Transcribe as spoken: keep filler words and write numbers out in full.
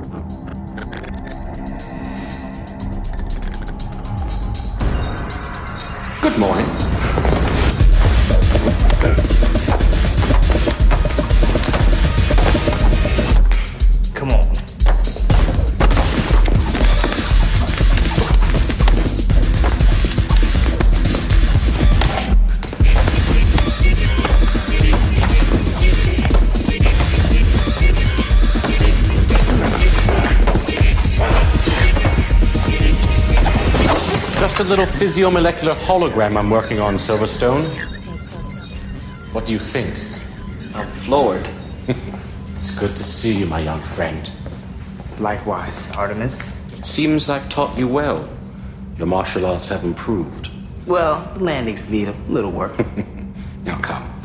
Good morning. Come on. Just a little physiomolecular hologram I'm working on, Silverstone. What do you think? I'm floored. It's good to see you, my young friend. Likewise, Artemus. It seems I've taught you well. Your martial arts have improved. Well, the landings need a little work. Now come.